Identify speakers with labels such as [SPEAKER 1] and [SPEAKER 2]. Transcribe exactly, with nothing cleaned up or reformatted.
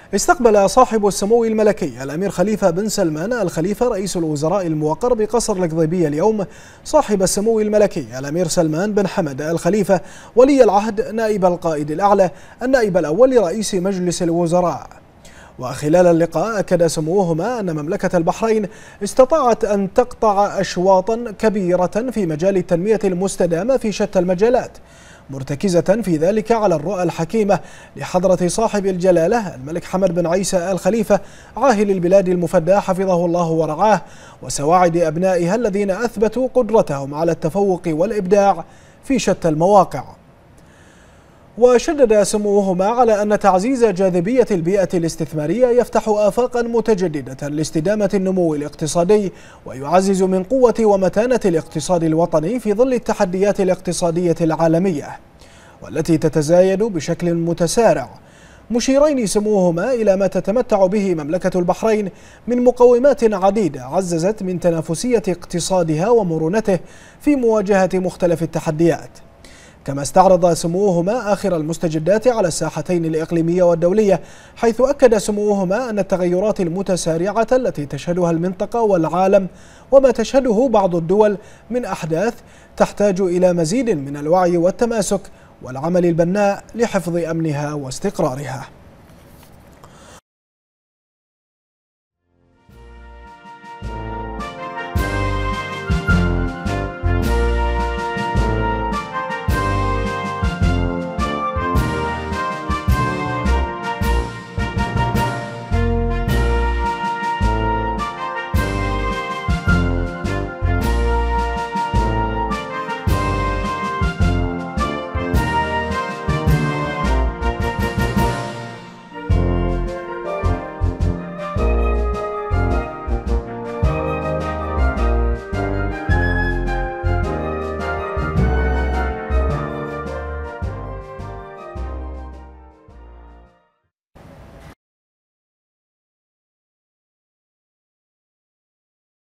[SPEAKER 1] استقبل صاحب السمو الملكي الأمير خليفة بن سلمان الخليفة رئيس الوزراء الموقر بقصر القضيبية اليوم صاحب السمو الملكي الأمير سلمان بن حمد الخليفة ولي العهد نائب القائد الأعلى النائب الأول لرئيس مجلس الوزراء. وخلال اللقاء أكد سموهما أن مملكة البحرين استطاعت أن تقطع أشواطا كبيرة في مجال التنمية المستدامة في شتى المجالات، مرتكزة في ذلك على الرؤى الحكيمة لحضرة صاحب الجلالة الملك حمد بن عيسى الخليفة عاهل البلاد المفدى حفظه الله ورعاه، وسواعد أبنائها الذين أثبتوا قدرتهم على التفوق والإبداع في شتى المواقع. وشدد سموهما على أن تعزيز جاذبية البيئة الاستثمارية يفتح آفاقا متجددة لاستدامة النمو الاقتصادي ويعزز من قوة ومتانة الاقتصاد الوطني في ظل التحديات الاقتصادية العالمية والتي تتزايد بشكل متسارع، مشيرين سموهما إلى ما تتمتع به مملكة البحرين من مقومات عديدة عززت من تنافسية اقتصادها ومرونته في مواجهة مختلف التحديات. كما استعرض سموهما آخر المستجدات على الساحتين الإقليمية والدولية، حيث أكد سموهما أن التغيرات المتسارعة التي تشهدها المنطقة والعالم وما تشهده بعض الدول من أحداث تحتاج إلى مزيد من الوعي والتماسك والعمل البناء لحفظ أمنها واستقرارها.